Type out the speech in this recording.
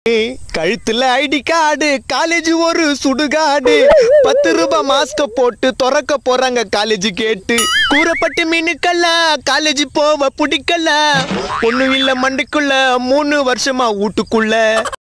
கழுத்துல ID card college ஒரு சுடுகாடு 10 ரூபாய் மாஸ்க போட்டு திறக்க போறாங்க காலேஜ் கேட்டு கூறப்பட்டு மீனுக்கல்ல காலேஜ் போவ பிடிக்கல பொண்ணு இல்ல மண்டைக்குள்ள 3 வருஷமா வீட்டுக்குள்ள